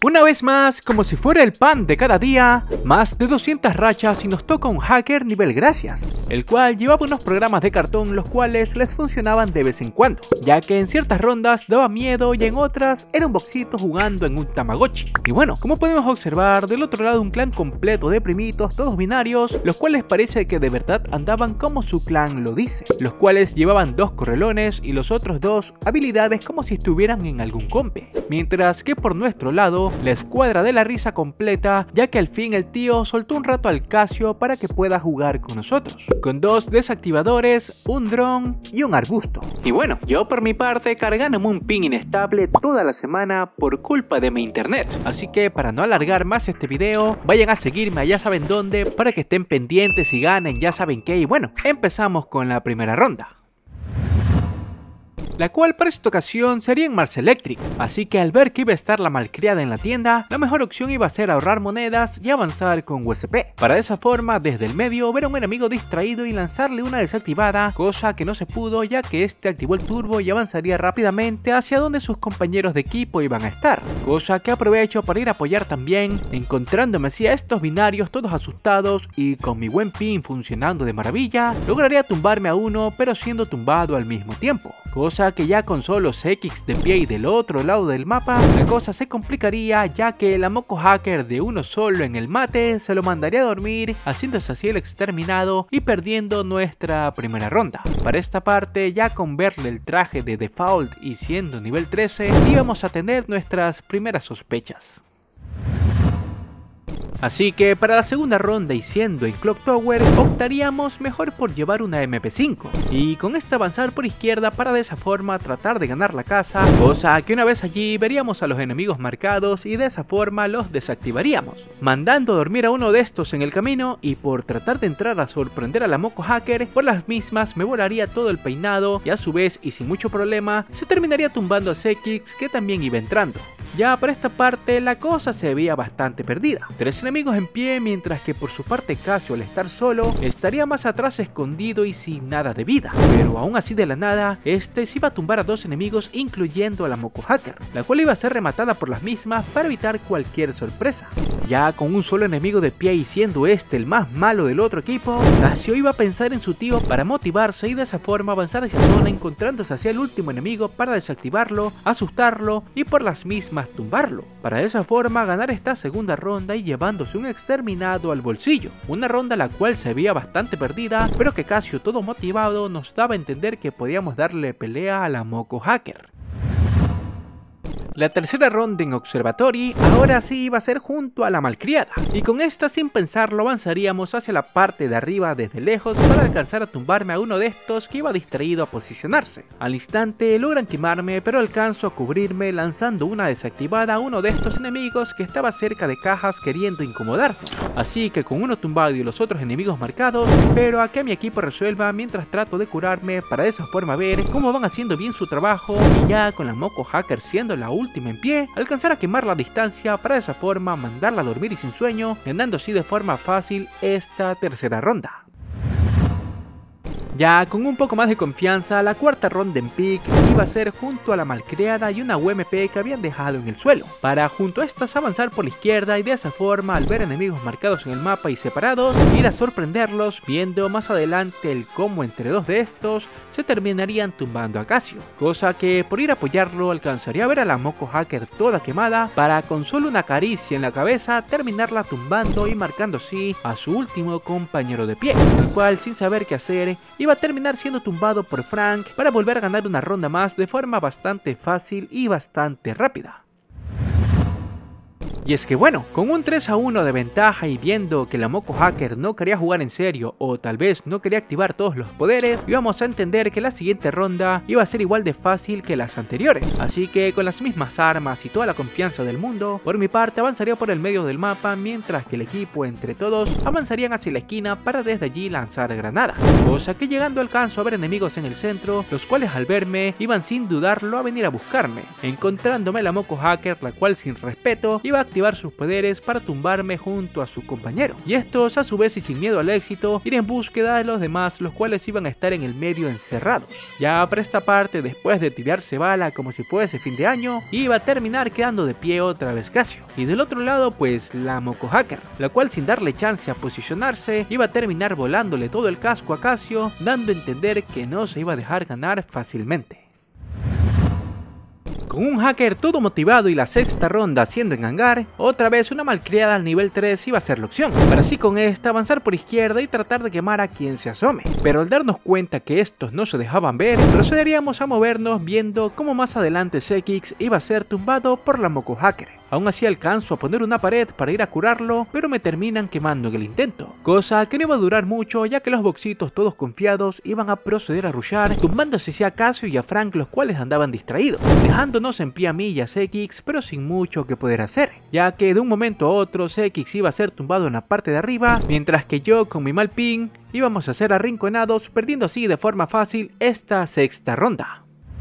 Una vez más, como si fuera el pan de cada día, más de 200 rachas y nos toca un hacker nivel gracias, el cual llevaba unos programas de cartón los cuales les funcionaban de vez en cuando, ya que en ciertas rondas daba miedo y en otras era un boxito jugando en un Tamagotchi. Y bueno, como podemos observar, del otro lado un clan completo de primitos, todos binarios, los cuales parece que de verdad andaban como su clan lo dice, los cuales llevaban 2 correlones y los otros 2 habilidades como si estuvieran en algún compe, mientras que por nuestro lado la escuadra de la risa completa, ya que al fin el tío soltó un rato al Casio para que pueda jugar con nosotros, con 2 desactivadores, un dron y un arbusto. Y bueno, yo por mi parte cargándome un ping inestable toda la semana por culpa de mi internet, así que para no alargar más este video, vayan a seguirme a ya saben dónde para que estén pendientes y ganen ya saben qué. Y bueno, empezamos con la primera ronda, la cual para esta ocasión sería en Mars Electric, así que al ver que iba a estar la malcriada en la tienda, la mejor opción iba a ser ahorrar monedas y avanzar con USP, para de esa forma desde el medio ver a un enemigo distraído y lanzarle una desactivada, cosa que no se pudo ya que este activó el turbo y avanzaría rápidamente hacia donde sus compañeros de equipo iban a estar, cosa que aprovecho para ir a apoyar también, encontrándome así a estos binarios todos asustados y con mi buen ping funcionando de maravilla, lograría tumbarme a uno pero siendo tumbado al mismo tiempo, cosa que ya con solo Sekix de pie y del otro lado del mapa, la cosa se complicaría ya que la moco hacker de uno solo en el mate se lo mandaría a dormir, haciéndose así el exterminado y perdiendo nuestra primera ronda. Para esta parte, ya con verle el traje de default y siendo nivel 13, íbamos a tener nuestras primeras sospechas. Así que para la segunda ronda y siendo en Clock Tower, optaríamos mejor por llevar una MP5 y con esta avanzar por izquierda para de esa forma tratar de ganar la casa, cosa que una vez allí veríamos a los enemigos marcados y de esa forma los desactivaríamos, mandando a dormir a uno de estos en el camino, y por tratar de entrar a sorprender a la moco hacker, por las mismas me volaría todo el peinado y a su vez y sin mucho problema se terminaría tumbando a Sekix, que también iba entrando. Ya para esta parte la cosa se veía bastante perdida, 3 enemigos en pie, mientras que por su parte Casio al estar solo estaría más atrás escondido y sin nada de vida, pero aún así de la nada este se iba a tumbar a 2 enemigos incluyendo a la moco hacker, la cual iba a ser rematada por las mismas para evitar cualquier sorpresa. Ya con un solo enemigo de pie y siendo este el más malo del otro equipo, Casio iba a pensar en su tío para motivarse y de esa forma avanzar hacia zona, encontrándose hacia el último enemigo para desactivarlo, asustarlo y por las mismas tumbarlo, para de esa forma ganar esta segunda ronda y llevándose un exterminado al bolsillo, una ronda la cual se veía bastante perdida, pero que Casio todo motivado nos daba a entender que podíamos darle pelea a la moco hacker. La tercera ronda en Observatory ahora sí iba a ser junto a la malcriada, y con esta sin pensarlo avanzaríamos hacia la parte de arriba desde lejos para alcanzar a tumbarme a uno de estos que iba distraído a posicionarse. Al instante logran quemarme, pero alcanzo a cubrirme lanzando una desactivada a uno de estos enemigos que estaba cerca de cajas queriendo incomodarnos, así que con uno tumbado y los otros enemigos marcados espero a que mi equipo resuelva mientras trato de curarme para de esa forma ver cómo van haciendo bien su trabajo y ya con la moco hacker siendo la última en pie, alcanzar a quemar la distancia para de esa forma mandarla a dormir y sin sueño, ganando así de forma fácil esta tercera ronda. Ya con un poco más de confianza, la cuarta ronda en pick iba a ser junto a la malcriada y una UMP que habían dejado en el suelo, para junto a estas avanzar por la izquierda y de esa forma al ver enemigos marcados en el mapa y separados, ir a sorprenderlos, viendo más adelante el cómo entre 2 de estos se terminarían tumbando a Casio, cosa que por ir a apoyarlo alcanzaría a ver a la moco hacker toda quemada para con solo una caricia en la cabeza terminarla tumbando y marcando así a su último compañero de pie, el cual sin saber qué hacer iba a terminar siendo tumbado por Frank para volver a ganar una ronda más de forma bastante fácil y bastante rápida. Y es que bueno, con un 3-1 de ventaja y viendo que la moco hacker no quería jugar en serio o tal vez no quería activar todos los poderes, íbamos a entender que la siguiente ronda iba a ser igual de fácil que las anteriores. Así que con las mismas armas y toda la confianza del mundo, por mi parte avanzaría por el medio del mapa, mientras que el equipo entre todos avanzarían hacia la esquina para desde allí lanzar granadas, cosa que llegando alcanzo a ver enemigos en el centro, los cuales al verme iban sin dudarlo a venir a buscarme, encontrándome la moco hacker, la cual sin respeto iba a activar sus poderes para tumbarme junto a su compañero, y estos a su vez y sin miedo al éxito ir en búsqueda de los demás, los cuales iban a estar en el medio encerrados. Ya para esta parte, después de tirarse bala como si fuese fin de año, iba a terminar quedando de pie otra vez Casio, y del otro lado pues la Moco Hacker, la cual sin darle chance a posicionarse iba a terminar volándole todo el casco a Casio, dando a entender que no se iba a dejar ganar fácilmente. Con un hacker todo motivado y la sexta ronda siendo en hangar, otra vez una malcriada al nivel 3 iba a ser la opción, para así con esta avanzar por izquierda y tratar de quemar a quien se asome. Pero al darnos cuenta que estos no se dejaban ver, procederíamos a movernos viendo cómo más adelante Sekix iba a ser tumbado por la Moco Hacker. Aún así alcanzo a poner una pared para ir a curarlo, pero me terminan quemando en el intento, cosa que no iba a durar mucho ya que los boxitos todos confiados iban a proceder a rushar, tumbándose a Casio y a Frank, los cuales andaban distraídos, dejándonos en pie a mí y a Sekix, pero sin mucho que poder hacer, ya que de un momento a otro Sekix iba a ser tumbado en la parte de arriba, mientras que yo con mi mal ping íbamos a ser arrinconados, perdiendo así de forma fácil esta sexta ronda.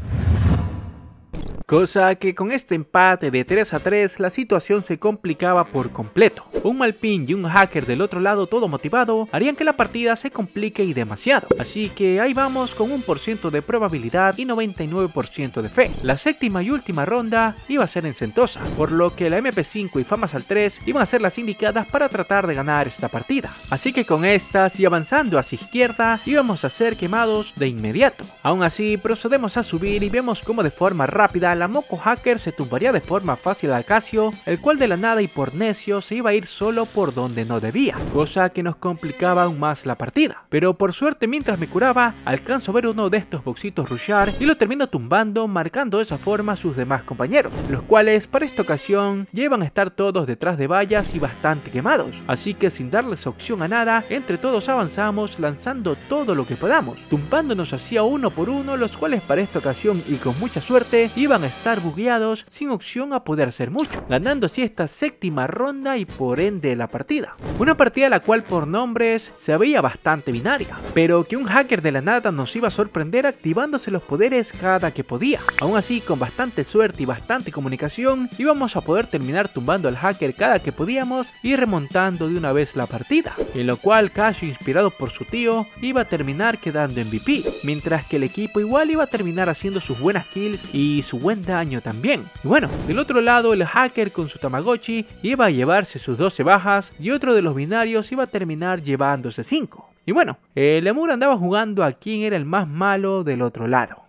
Cosa que con este empate de 3 a 3 la situación se complicaba por completo. Un mal ping y un hacker del otro lado todo motivado harían que la partida se complique y demasiado. Así que ahí vamos con 1% de probabilidad y 99% de fe. La séptima y última ronda iba a ser en Sentosa, por lo que la MP5 y Famasal 3 iban a ser las indicadas para tratar de ganar esta partida. Así que con estas y avanzando hacia izquierda íbamos a ser quemados de inmediato. Aún así procedemos a subir y vemos como de forma rápida la Moco Hacker se tumbaría de forma fácil al Casio, el cual de la nada y por necio se iba a ir solo por donde no debía, cosa que nos complicaba aún más la partida. Pero por suerte mientras me curaba, alcanzo a ver uno de estos boxitos rushar y lo termino tumbando, marcando de esa forma a sus demás compañeros, los cuales para esta ocasión ya iban a estar todos detrás de vallas y bastante quemados, así que sin darles opción a nada, entre todos avanzamos lanzando todo lo que podamos, tumbándonos hacia uno por uno, los cuales para esta ocasión y con mucha suerte iban a estar bugueados sin opción a poder hacer mucho, ganando así esta séptima ronda y por ende la partida. Una partida la cual por nombres se veía bastante binaria, pero que un hacker de la nada nos iba a sorprender activándose los poderes cada que podía. Aún así con bastante suerte y bastante comunicación íbamos a poder terminar tumbando al hacker cada que podíamos y remontando de una vez la partida, en lo cual Casio inspirado por su tío iba a terminar quedando MVP, mientras que el equipo igual iba a terminar haciendo sus buenas kills y su buen daño también. Y bueno, del otro lado el hacker con su Tamagotchi iba a llevarse sus 12 bajas y otro de los binarios iba a terminar llevándose 5. Y bueno, el Lemur andaba jugando a quién era el más malo del otro lado.